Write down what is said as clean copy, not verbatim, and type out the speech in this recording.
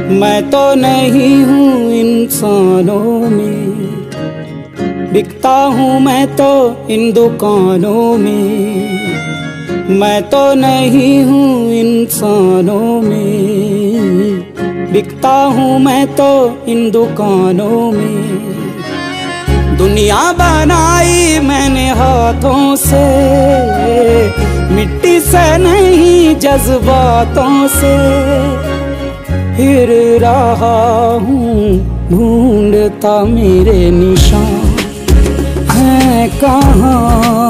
मैं तो नहीं हूँ इंसानों में, बिकता हूँ मैं तो इन दुकानों में। मैं तो नहीं हूँ इंसानों में, बिकता हूँ मैं तो इन दुकानों में। दुनिया बनाई मैंने हाथों से, मिट्टी से नहीं जज्बातों से। फिर रहा हूँ ढूंढता मेरे निशान हैं कहाँ।